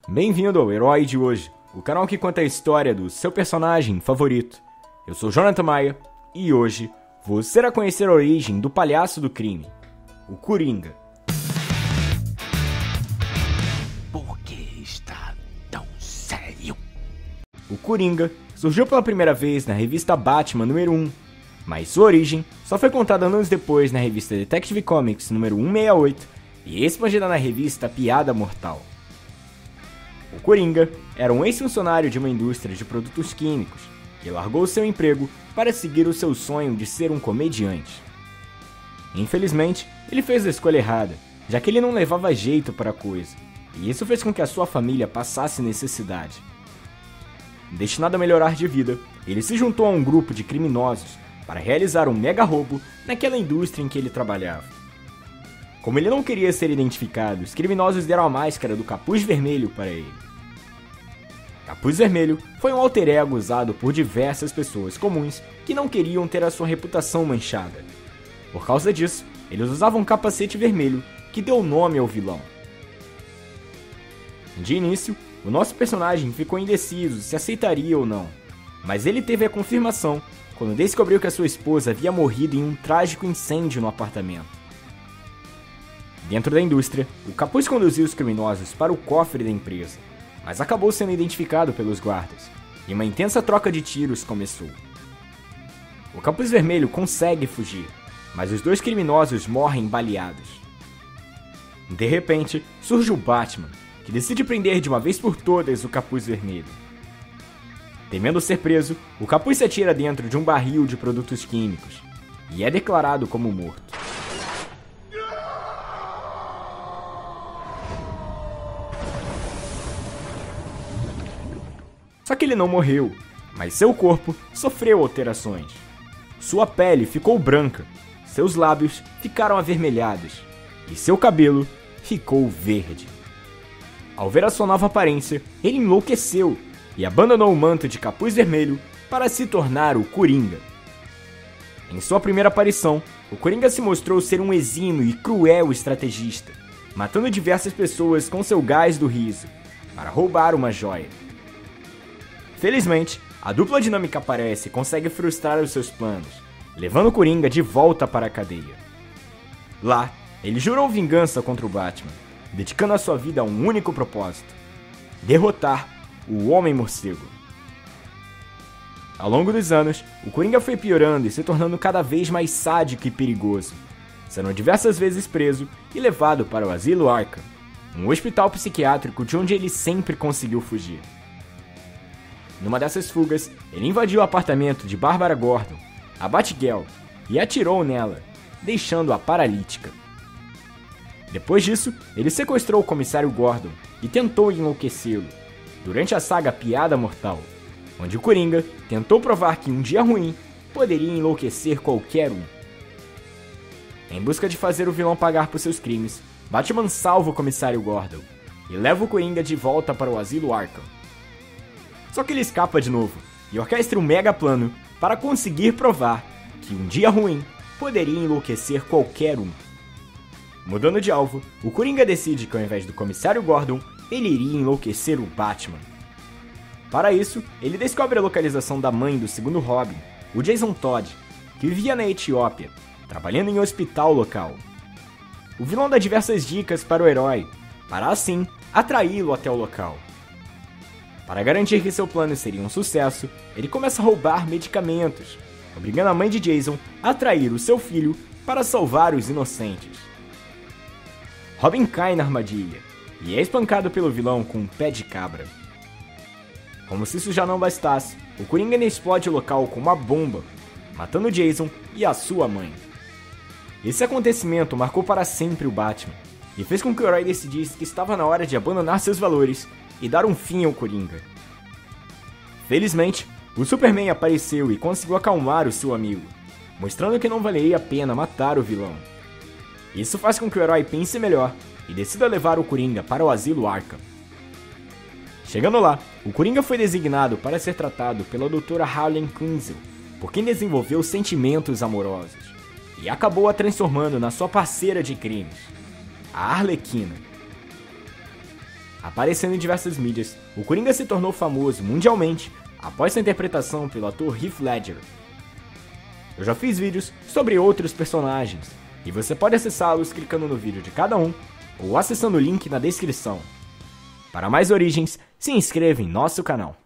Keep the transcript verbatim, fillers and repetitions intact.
Bem-vindo ao Herói de Hoje, o canal que conta a história do seu personagem favorito. Eu sou Jonathan Maia e hoje você irá conhecer a origem do palhaço do crime, o Coringa. Por que está tão sério? O Coringa surgiu pela primeira vez na revista Batman número um, mas sua origem só foi contada anos depois na revista Detective Comics número cento e sessenta e oito e expandida na revista Piada Mortal. O Coringa era um ex-funcionário de uma indústria de produtos químicos que largou seu emprego para seguir o seu sonho de ser um comediante. Infelizmente, ele fez a escolha errada, já que ele não levava jeito para a coisa, e isso fez com que a sua família passasse necessidade. Destinado a melhorar de vida, ele se juntou a um grupo de criminosos para realizar um mega roubo naquela indústria em que ele trabalhava. Como ele não queria ser identificado, os criminosos deram a máscara do Capuz Vermelho para ele. Capuz Vermelho foi um alter ego usado por diversas pessoas comuns que não queriam ter a sua reputação manchada. Por causa disso, eles usavam um capacete vermelho que deu nome ao vilão. De início, o nosso personagem ficou indeciso se aceitaria ou não, mas ele teve a confirmação quando descobriu que a sua esposa havia morrido em um trágico incêndio no apartamento. Dentro da indústria, o Capuz conduziu os criminosos para o cofre da empresa, mas acabou sendo identificado pelos guardas, e uma intensa troca de tiros começou. O Capuz Vermelho consegue fugir, mas os dois criminosos morrem baleados. De repente, surge o Batman, que decide prender de uma vez por todas o Capuz Vermelho. Temendo ser preso, o Capuz se atira dentro de um barril de produtos químicos, e é declarado como morto. Só que ele não morreu, mas seu corpo sofreu alterações. Sua pele ficou branca, seus lábios ficaram avermelhados e seu cabelo ficou verde. Ao ver a sua nova aparência, ele enlouqueceu e abandonou o manto de Capuz Vermelho para se tornar o Coringa. Em sua primeira aparição, o Coringa se mostrou ser um exímio e cruel estrategista, matando diversas pessoas com seu gás do riso, para roubar uma joia. Felizmente, a dupla dinâmica aparece e consegue frustrar os seus planos, levando o Coringa de volta para a cadeia. Lá, ele jurou vingança contra o Batman, dedicando a sua vida a um único propósito: derrotar o Homem-Morcego. Ao longo dos anos, o Coringa foi piorando e se tornando cada vez mais sádico e perigoso, sendo diversas vezes preso e levado para o Asilo Arkham, um hospital psiquiátrico de onde ele sempre conseguiu fugir. Numa dessas fugas, ele invadiu o apartamento de Bárbara Gordon, a Batgirl, e atirou nela, deixando-a paralítica. Depois disso, ele sequestrou o comissário Gordon e tentou enlouquecê-lo, durante a saga Piada Mortal, onde o Coringa tentou provar que um dia ruim poderia enlouquecer qualquer um. Em busca de fazer o vilão pagar por seus crimes, Batman salva o comissário Gordon e leva o Coringa de volta para o Asilo Arkham. Só que ele escapa de novo e orquestra um mega plano para conseguir provar que um dia ruim poderia enlouquecer qualquer um. Mudando de alvo, o Coringa decide que ao invés do comissário Gordon, ele iria enlouquecer o Batman. Para isso, ele descobre a localização da mãe do segundo Robin, o Jason Todd, que vivia na Etiópia, trabalhando em um hospital local. O vilão dá diversas dicas para o herói, para assim atraí-lo até o local. Para garantir que seu plano seria um sucesso, ele começa a roubar medicamentos, obrigando a mãe de Jason a trair o seu filho para salvar os inocentes. Robin cai na armadilha e é espancado pelo vilão com um pé de cabra. Como se isso já não bastasse, o Coringa explode o local com uma bomba, matando Jason e a sua mãe. Esse acontecimento marcou para sempre o Batman e fez com que o herói decidisse que estava na hora de abandonar seus valores e dar um fim ao Coringa. Felizmente, o Superman apareceu e conseguiu acalmar o seu amigo, mostrando que não valeria a pena matar o vilão. Isso faz com que o herói pense melhor e decida levar o Coringa para o Asilo Arkham. Chegando lá, o Coringa foi designado para ser tratado pela doutora Harley Quinzel, por quem desenvolveu sentimentos amorosos, e acabou a transformando na sua parceira de crimes, a Arlequina. Aparecendo em diversas mídias, o Coringa se tornou famoso mundialmente após sua interpretação pelo ator Heath Ledger. Eu já fiz vídeos sobre outros personagens, e você pode acessá-los clicando no vídeo de cada um ou acessando o link na descrição. Para mais origens, se inscreva em nosso canal.